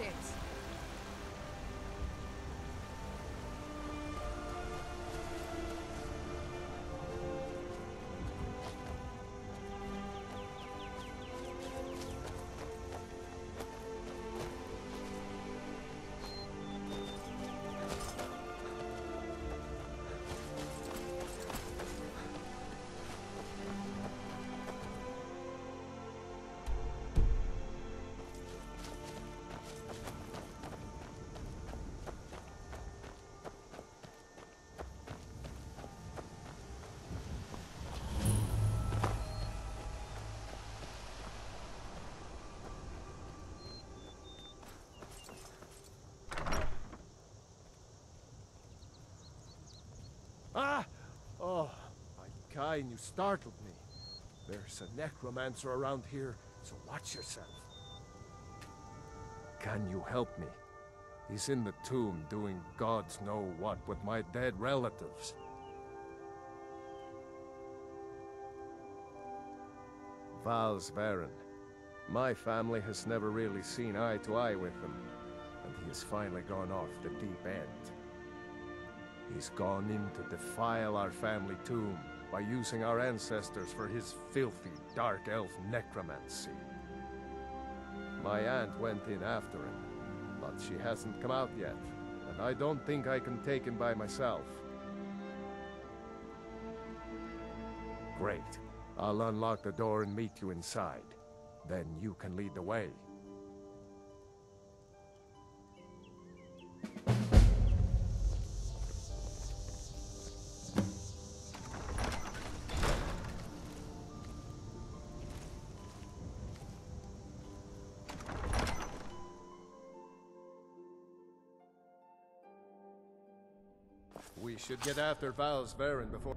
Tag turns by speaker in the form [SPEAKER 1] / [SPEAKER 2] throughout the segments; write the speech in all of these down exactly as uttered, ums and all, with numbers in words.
[SPEAKER 1] chance.
[SPEAKER 2] Ah! Oh, my kind, you startled me. There's a necromancer around here, so watch yourself. Can you help me? He's in the tomb doing gods know what with my dead relatives. Val Sverin. My family has never really seen eye to eye with him, and he has finally gone off the deep end. He's gone in to defile our family tomb by using our ancestors for his filthy, dark elf necromancy. My aunt went in after him, but she hasn't come out yet, and I don't think I can take him by myself. Great. I'll unlock the door and meet you inside. Then you can lead the way. We should get after Val Sverin before...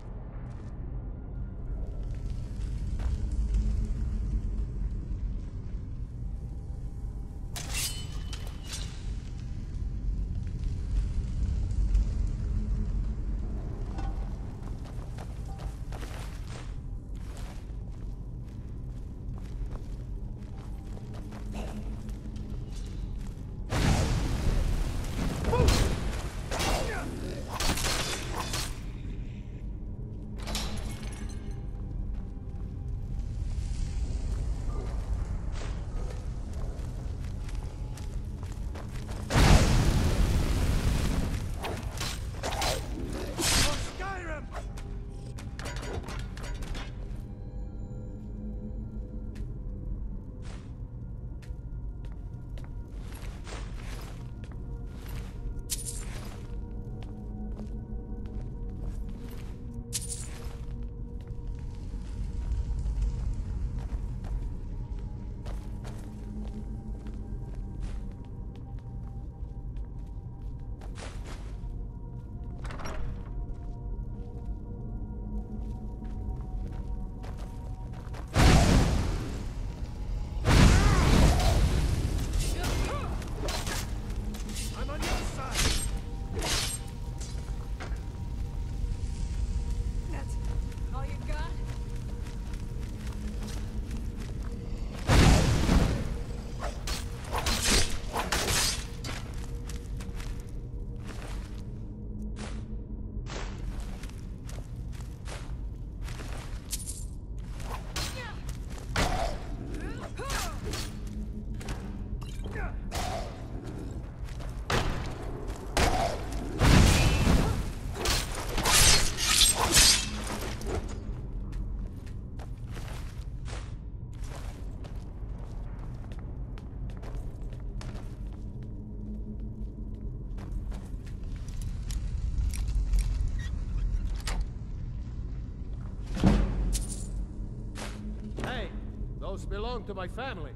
[SPEAKER 2] Those belong to my family.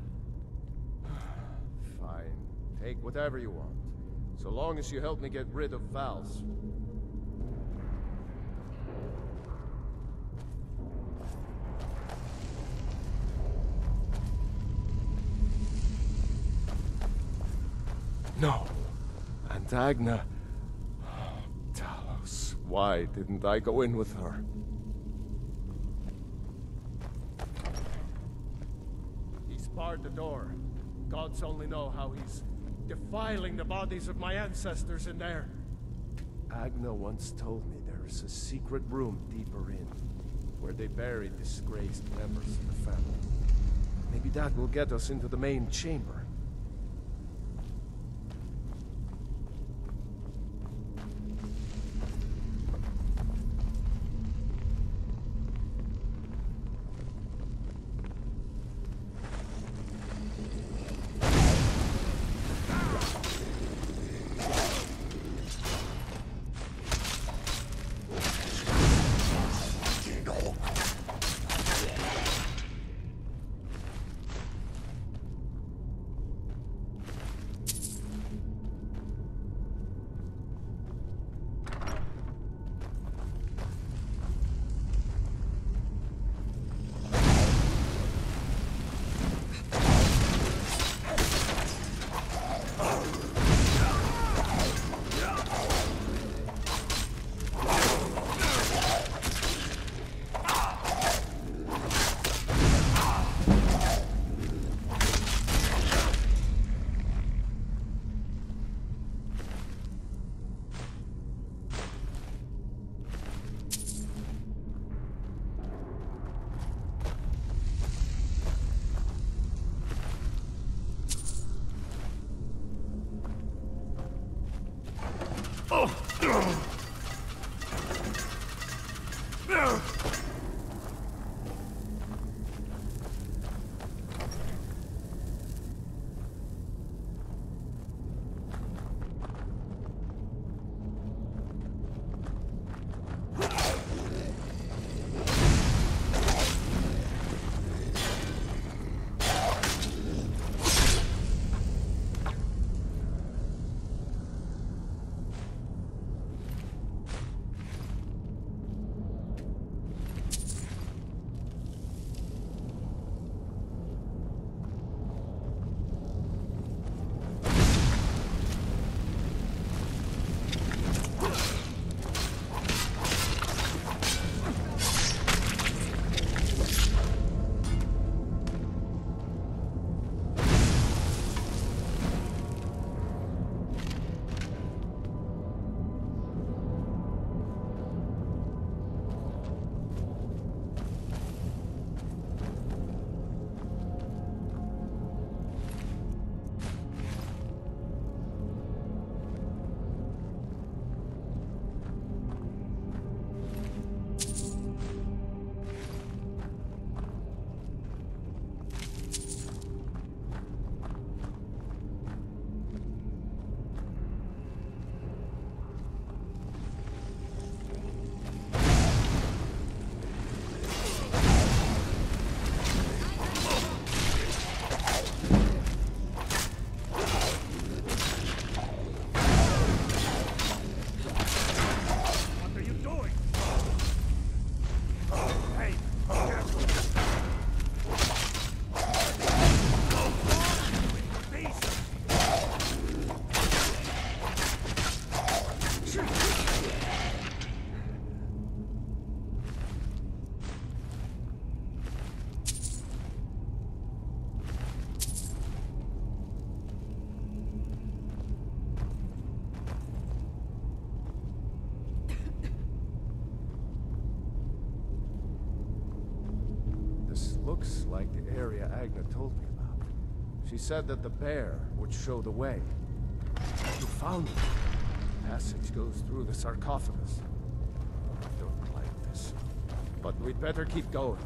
[SPEAKER 2] Fine. Take whatever you want. So long as you help me get rid of Val's. No. And Agna... Talos, why didn't I go in with her? He's barred the door. Gods only know how he's defiling the bodies of my ancestors in there. Agna once told me there is a secret room deeper in, where they bury disgraced members of the family. Maybe that will get us into the main chamber. Looks like the area Agna told me about. She said that the bear would show the way. You found it. The passage goes through the sarcophagus. I don't like this, but we'd better keep going.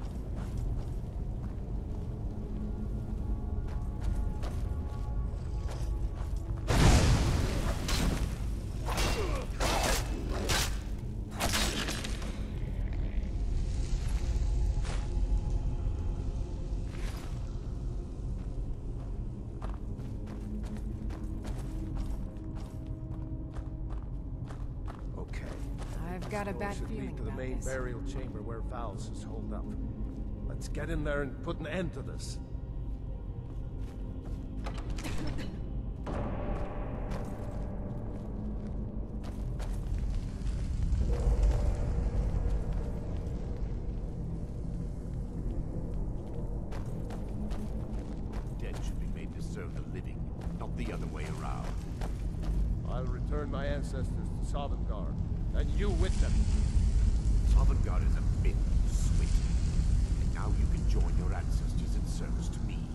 [SPEAKER 1] Got a bad
[SPEAKER 2] should
[SPEAKER 1] feeling
[SPEAKER 2] lead to the
[SPEAKER 1] about
[SPEAKER 2] main
[SPEAKER 1] this.
[SPEAKER 2] burial chamber where Val's is holed up. Let's get in there and put an end to this.
[SPEAKER 3] Dead should be made to serve the living, not the
[SPEAKER 1] the other way around.
[SPEAKER 2] I'll return my ancestors to Sovngarde, and you with them.
[SPEAKER 1] Sovngarde is a bit sweet. And now you can join your ancestors in service to me.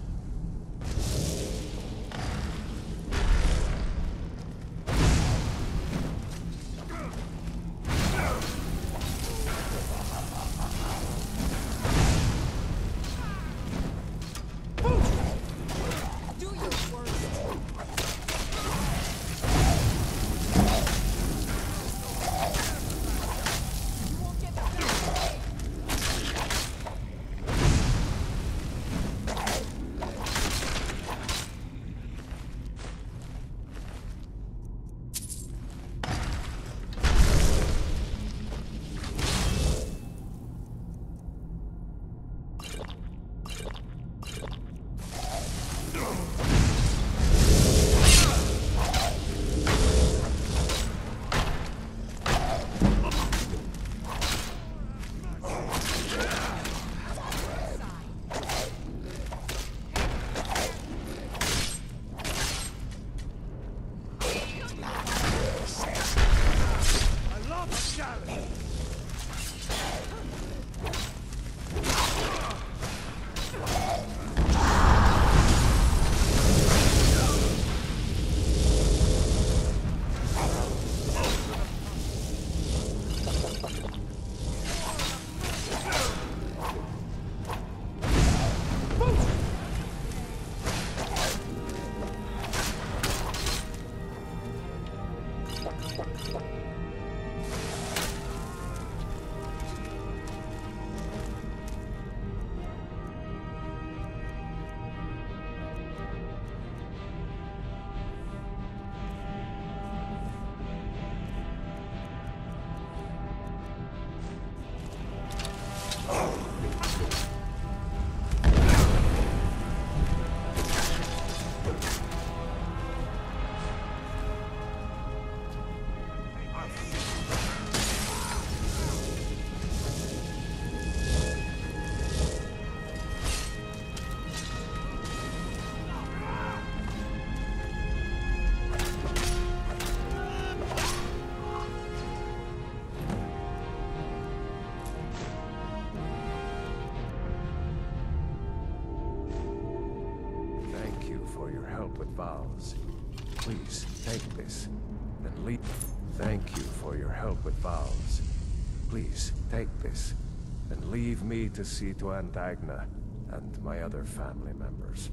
[SPEAKER 2] With vows. Please take this and leave. Thank you for your help with vows. Please take this and leave me to see to Antagna and my other family members.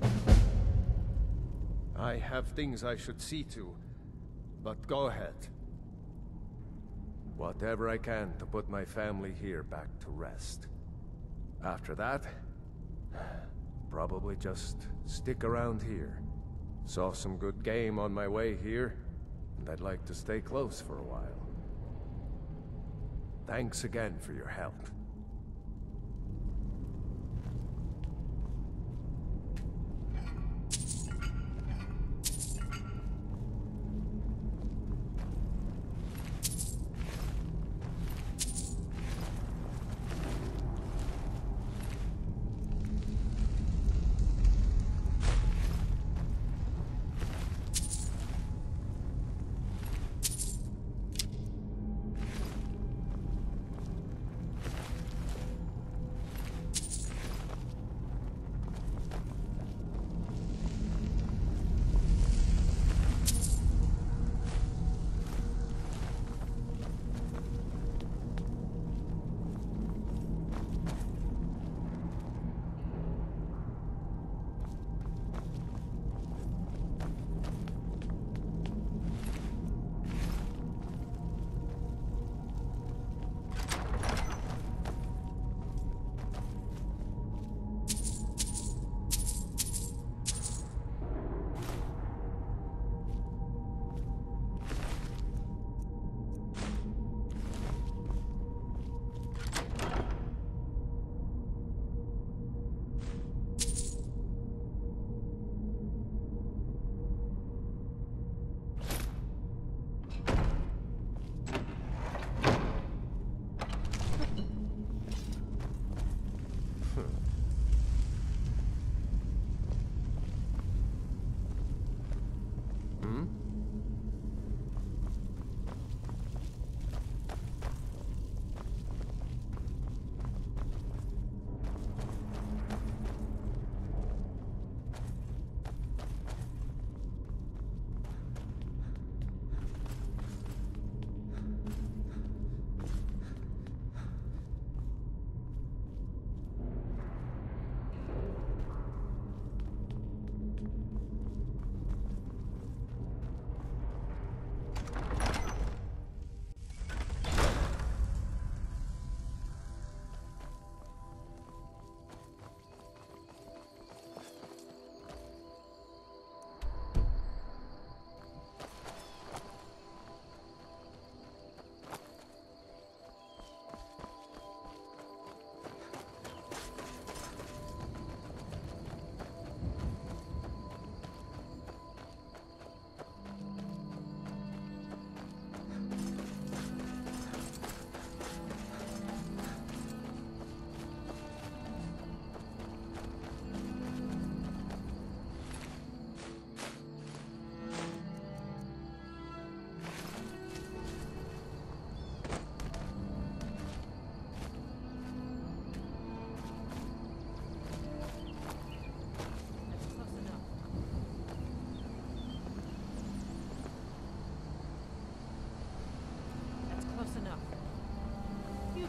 [SPEAKER 2] I have things I should see to, but go ahead. Whatever I can to put my family here back to rest. After that, probably just stick around here. Saw some good game on my way here, and I'd like to stay close for a while. Thanks again for your help.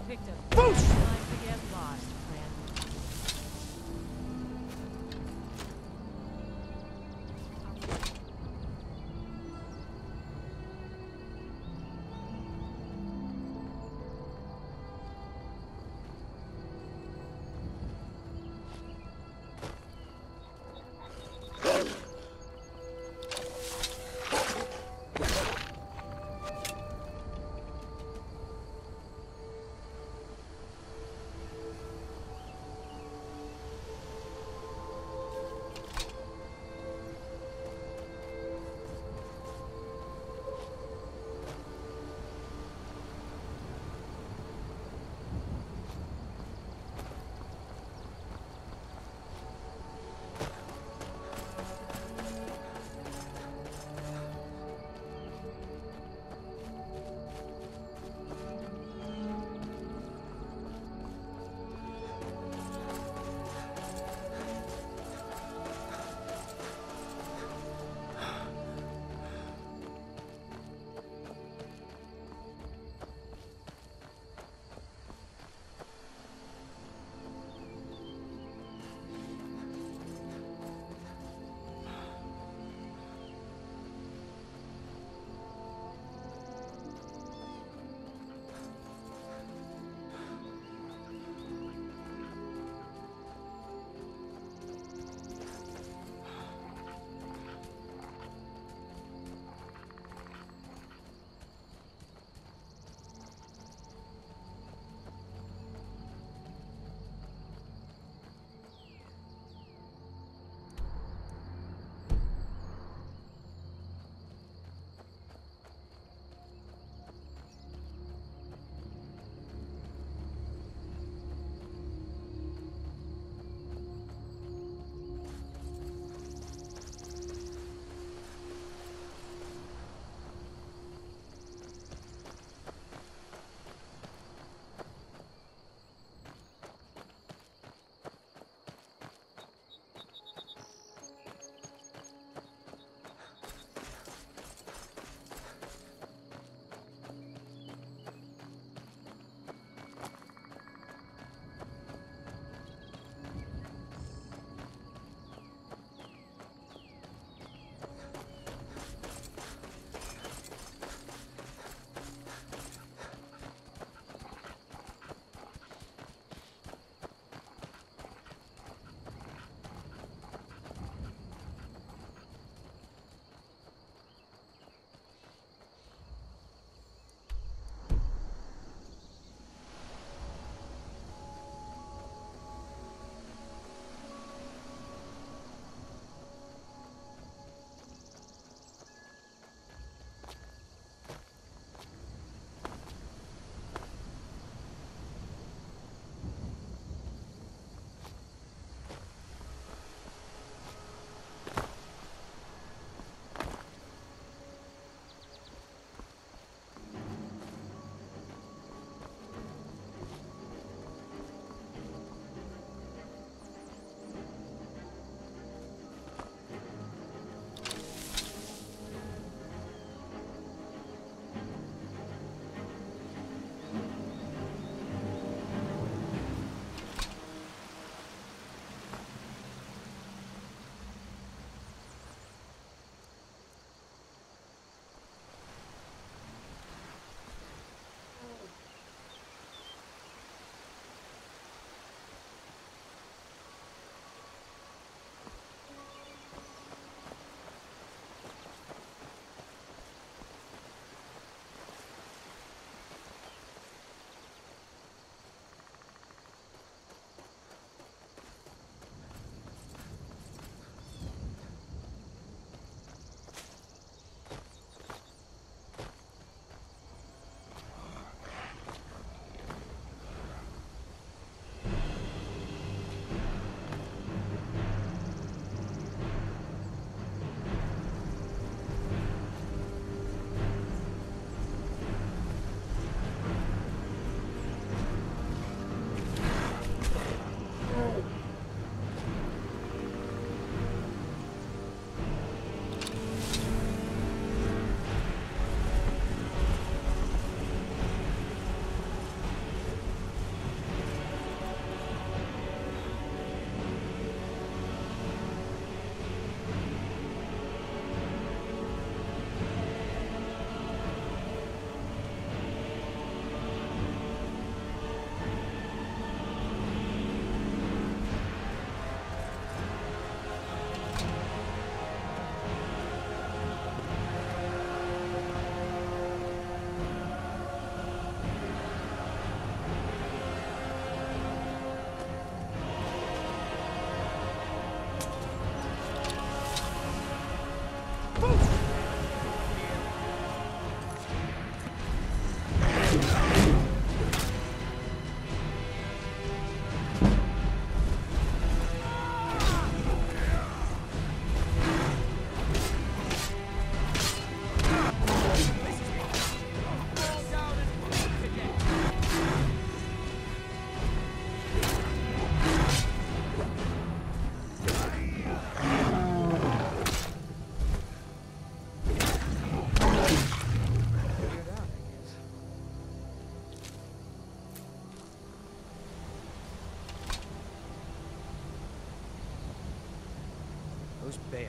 [SPEAKER 3] picked a bad time to get lost, friend.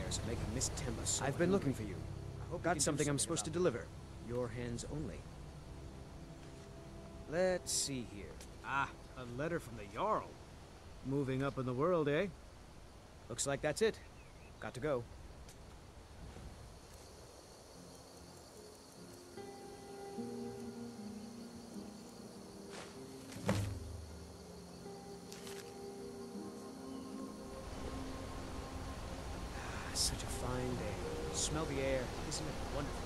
[SPEAKER 4] wares are making Miss Temba so
[SPEAKER 5] I've been
[SPEAKER 4] hungry.
[SPEAKER 5] looking for you.
[SPEAKER 4] I hope you
[SPEAKER 5] Got
[SPEAKER 4] can do
[SPEAKER 5] something I'm supposed to
[SPEAKER 4] about
[SPEAKER 5] deliver.
[SPEAKER 4] it. Your hands only. Let's see here. Ah, a letter from the Jarl. Moving up in the world, eh? Looks like that's it. Got to go. Ah, such a fine day. Smell the air. Isn't it wonderful?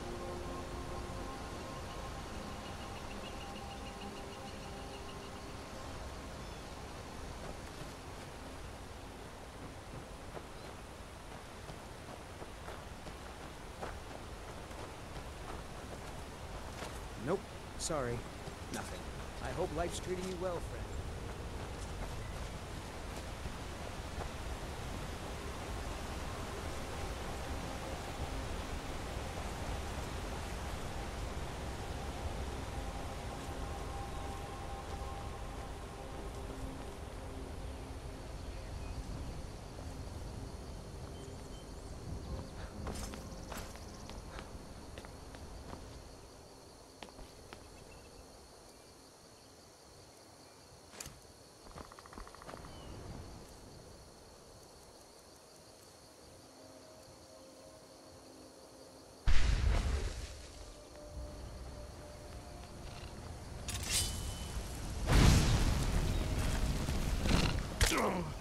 [SPEAKER 4] Nope. Sorry. Nothing. I hope life's treating you well, friend.
[SPEAKER 2] Ugh.